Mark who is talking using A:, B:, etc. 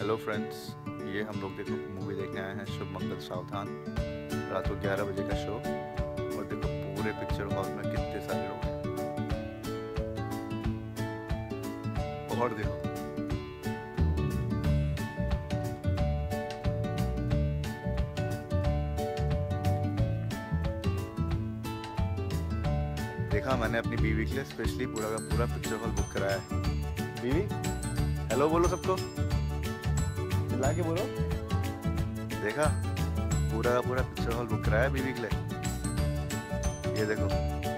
A: Hello friends, ये हम लोग देखो मूवी देखने आए हैं शुभ मंगल सावधान। रात को 11 बजे का शो। और देखो पूरे पिक्चर हॉल में कितने सारे लोग हैं। और देखो देखा, मैंने अपनी बीवी के लिए स्पेशली पूरा का पूरा पिक्चर हॉल बुक कराया है। बीवी, हेलो बोलो सबको, चिल्ला के बोलो। देखा, पूरा का पूरा पिक्चर हॉल बुक कराया है बीवी के लिए। ये देखो।